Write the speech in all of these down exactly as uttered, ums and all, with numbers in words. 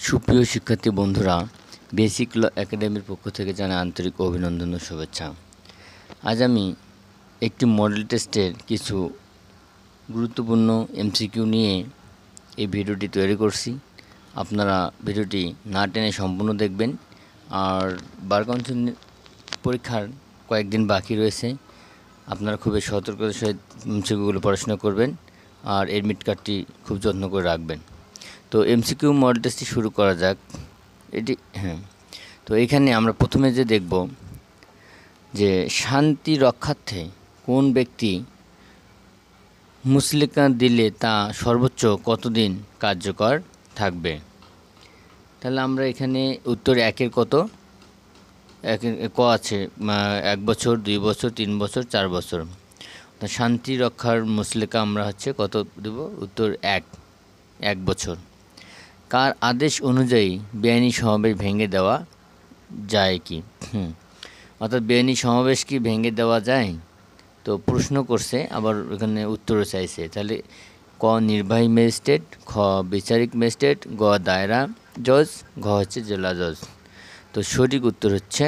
সুপ্রিয় শিক্ষার্থী বন্ধুরা, বেসিক ল একাডেমির পক্ষ থেকে জানাই আন্তরিক অভিনন্দন ও শুভেচ্ছা। আজ আমি একটি মডেল টেস্টের কিছু গুরুত্বপূর্ণ এমসিকিউ নিয়ে এই ভিডিওটি তৈরি করছি। আপনারা ভিডিওটি না টেনে সম্পূর্ণ দেখবেন। আর বার কাউন্সিল পরীক্ষার কয়েকদিন বাকি রয়েছে, আপনারা খুবই সতর্কতার সহিত এমসিকিউগুলো পড়াশোনা করবেন আর এডমিট কার্ডটি খুব যত্ন করে রাখবেন। তো এমসিকিউ মডেল টেস্টটি শুরু করা যাক। এটি হ্যাঁ তো এখানে আমরা প্রথমে যে দেখব যে শান্তি রক্ষার্থে কোন ব্যক্তি মুচলেকা দিলে তা সর্বোচ্চ কতদিন কার্যকর থাকবে। তাহলে আমরা এখানে উত্তর একের কত একের ক আছে এক বছর, দুই বছর, তিন বছর, চার বছর। শান্তি রক্ষার মুচলেকা আমরা হচ্ছে কত দেব? উত্তর এক এক বছর। কার আদেশ অনুযায়ী বেআইনি সমাবেশ ভেঙে দেওয়া যায় কি? হুম অর্থাৎ বেআইনি সমাবেশ কি ভেঙে দেওয়া যায়? তো প্রশ্ন করছে, আবার এখানে উত্তরও চাইছে। তাহলে ক নির্বাহী ম্যাজিস্ট্রেট, খ বিচারিক ম্যাজিস্ট্রেট, গ দায়রা জজ, ঘ হচ্ছে জেলা জজ। তো সঠিক উত্তর হচ্ছে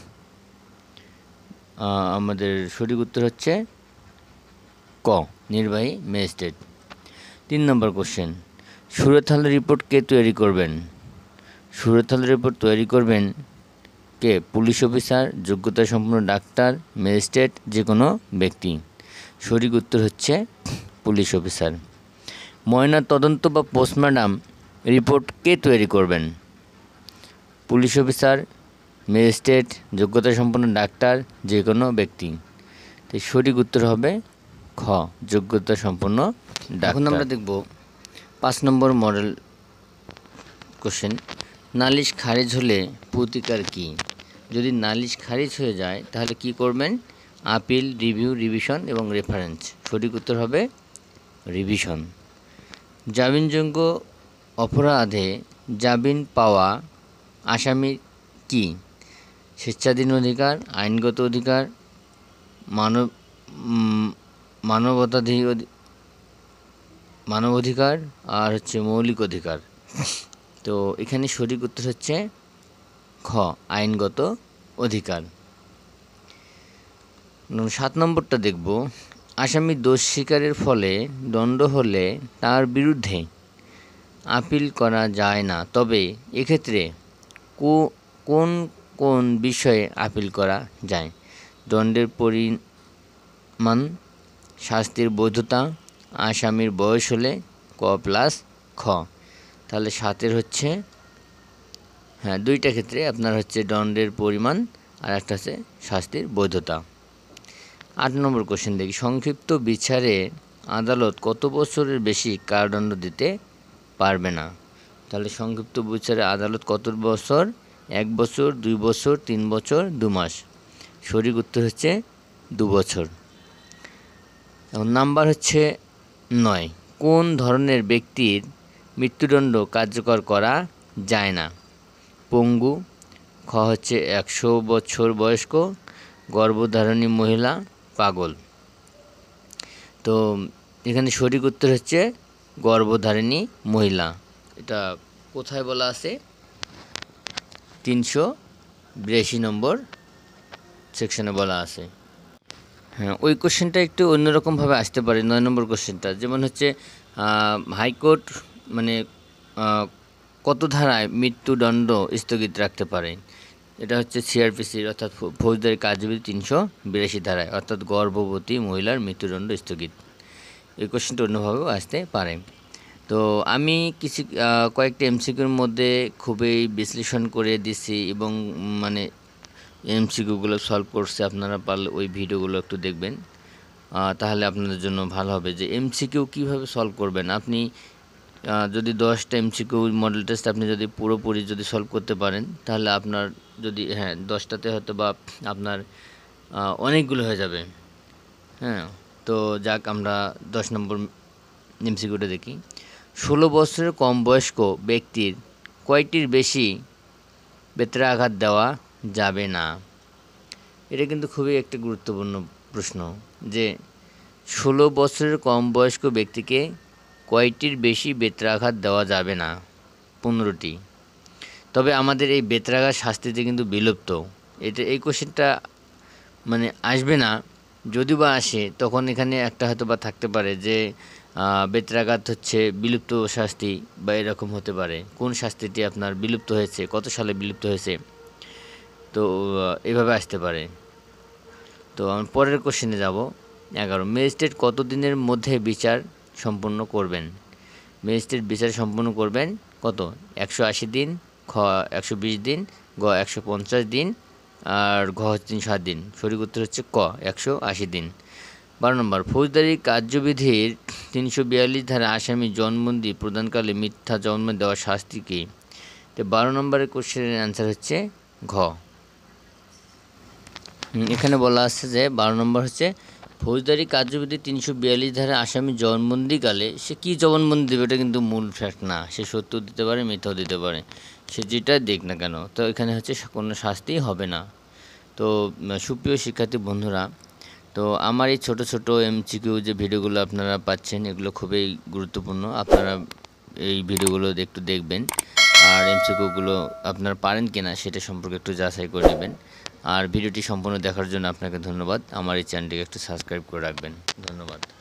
আমাদের সঠিক উত্তর হচ্ছে ক নির্বাহী ম্যাজিস্ট্রেট। তিন নম্বর কোশ্চেন, সুরতহালের রিপোর্ট কে তৈরি করবেন? সুরতহালের রিপোর্ট তৈরি করবেন কে? পুলিশ অফিসার, যোগ্যতা সম্পন্ন ডাক্তার, ম্যাজিস্ট্রেট, যে কোনো ব্যক্তি। সঠিক উত্তর হচ্ছে পুলিশ অফিসার। ময়না তদন্ত বা পোস্টমর্টম রিপোর্ট কে তৈরি করবেন? পুলিশ অফিসার, ম্যাজিস্ট্রেট, যোগ্যতা সম্পন্ন ডাক্তার, যে কোনো ব্যক্তি। তো সঠিক উত্তর হবে খ যোগ্যতা সম্পন্ন ডাক্তার। এখন আমরা দেখব পাঁচ নম্বর মডেল কোশ্চেন, নালিশ খারিজ হলে প্রতিকার কী? যদি নালিশ খারিজ হয়ে যায় তাহলে কি করবেন? আপিল, রিভিউ, রিভিশন এবং রেফারেন্স। সঠিক উত্তর হবে রিভিশন। জামিনযোগ্য অপরাধে জামিন পাওয়া আসামির কি? স্বেচ্ছাধীন অধিকার, আইনগত অধিকার, মানব মানবতাধি মানবাধিকার আর হচ্ছে মৌলিক অধিকার। তো এখানে সঠিক উত্তর হচ্ছে খ আইনগত অধিকার। সাত নম্বরটা দেখব, আসামি দোষ স্বীকারের ফলে দণ্ড হলে তার বিরুদ্ধে আপিল করা যায় না, তবে এক্ষেত্রে কোন কোন বিষয়ে আপিল করা যায়? দণ্ডের পরিমাণ, শাস্তির বৈধতা, আসামির বয়স হলে, ক প্লাস খ। তাহলে সাতের হচ্ছে হ্যাঁ দুইটা ক্ষেত্রে আপনার হচ্ছে দণ্ডের পরিমাণ আর একটা হচ্ছে শাস্তির বৈধতা। আট নম্বর কোশ্চেন দেখি, সংক্ষিপ্ত বিচারে আদালত কত বছরের বেশি কারাদণ্ড দিতে পারবে না? তাহলে সংক্ষিপ্ত বিচারে আদালত কত বছর? এক বছর, দুই বছর, তিন বছর, দু মাস। সঠিক উত্তর হচ্ছে দু বছর। এখন নাম্বার হচ্ছে নয়, কোন ধরনের ব্যক্তির মৃত্যুদণ্ড কার্যকর করা যায় না? পঙ্গু, খ হচ্ছে একশো বছর বয়স্ক, গর্ভধারিণী মহিলা, পাগল। তো এখানে সঠিক উত্তর হচ্ছে গর্ভধারিণী মহিলা। এটা কোথায় বলা আছে? তিনশো বিরাশি নম্বর সেকশনে বলা আছে। হ্যাঁ ওই কোশ্চেনটা একটু অন্যরকমভাবে আসতে পারে। নয় নম্বর কোশ্চেনটা যেমন হচ্ছে হাইকোর্ট মানে কত ধারায় মৃত্যুদণ্ড স্থগিত রাখতে পারে? এটা হচ্ছে সিআরপিসির অর্থাৎ ফৌজদারি কার্যবিধি তিনশো বিরাশি ধারায়, অর্থাৎ গর্ভবতী মহিলার মৃত্যুদণ্ড স্থগিত। এই কোশ্চেনটা অন্যভাবেও আসতে পারে। তো আমি কিছু কয়েকটা এমসিকিউর মধ্যে খুবই বিশ্লেষণ করে দিছি এবং মানে এমসিকিউগুলো সলভ করছে। আপনারা পারলে ওই ভিডিওগুলো একটু দেখবেন, তাহলে আপনাদের জন্য ভালো হবে যে এমসিকিউ কীভাবে সলভ করবেন। আপনি যদি দশটা এমসিকিউ মডেল টেস্ট আপনি যদি পুরোপুরি যদি সলভ করতে পারেন তাহলে আপনার যদি হ্যাঁ দশটাতে হয়তো বা আপনার অনেকগুলো হয়ে যাবে। হ্যাঁ তো যাক আমরা দশ নম্বর এমসিকিউটা দেখি। ষোলো বছরের কম বয়স্ক ব্যক্তির কয়টির বেশি বেত্রাঘাত দেওয়া যাবে না? এটা কিন্তু খুবই একটা গুরুত্বপূর্ণ প্রশ্ন যে ষোলো বছরের কম বয়স্ক ব্যক্তিকে কয়টির বেশি বেত্রাঘাত দেওয়া যাবে না? পনেরোটি। তবে আমাদের এই বেত্রাঘাত শাস্তিতে কিন্তু বিলুপ্ত। এটা এই কোশ্চেনটা মানে আসবে না, যদি বা আসে তখন এখানে একটা হয়তো বা থাকতে পারে যে বেত্রাঘাত হচ্ছে বিলুপ্ত শাস্তি বা এরকম হতে পারে, কোন শাস্তিটি আপনার বিলুপ্ত হয়েছে, কত সালে বিলুপ্ত হয়েছে, তো এভাবে আসতে পারে। তো আমি পরের কোশ্চেনে যাব। এগারো, ম্যাজিস্ট্রেট কত দিনের মধ্যে বিচার সম্পন্ন করবেন? ম্যাজিস্ট্রেট বিচার সম্পন্ন করবেন কত? একশো আশি দিন, খ একশো বিশ দিন, গ একশো পঞ্চাশ দিন, আর ঘ হচ্ছে তিনশো ষাট দিন। সঠিক উত্তর হচ্ছে ক একশো আশি দিন। বারো নম্বর, ফৌজদারি কার্যবিধির তিনশো বিয়াল্লিশ ধারা আসামি জবানবন্দি প্রদানকালে মিথ্যা জবানবন্দি দেওয়ার শাস্তি কী? তো বারো নম্বরের কোশ্চেনের অ্যান্সার হচ্ছে ঘ। এখানে বলা আছে যে বারো নম্বর হচ্ছে ফৌজদারি কার্যবিধি তিনশো বিয়াল্লিশ ধারা আসামি জবানবন্দিকালে সে কী জবানবন্দি দেবে এটা কিন্তু মূল ফ্যাক্ট না, সে সত্য দিতে পারে, মিথ্যাও দিতে পারে, সে যেটা দেখ না কেন, তো এখানে হচ্ছে কোনো শাস্তি হবে না। তো সুপ্রিয় শিক্ষার্থী বন্ধুরা, তো আমার এই ছোটো ছোটো এমসিকিউ যে ভিডিওগুলো আপনারা পাচ্ছেন এগুলো খুবই গুরুত্বপূর্ণ, আপনারা এই ভিডিওগুলো একটু দেখবেন আর এমসিকিউগুলো আপনারা পারেন কিনা সেটা সম্পর্কে একটু যাচাই করে নেবেন। আর ভিডিওটি সম্পূর্ণ দেখার জন্য আপনাকে ধন্যবাদ। আমার এই চ্যানেলটিকে একটু সাবস্ক্রাইব করে রাখবেন। ধন্যবাদ।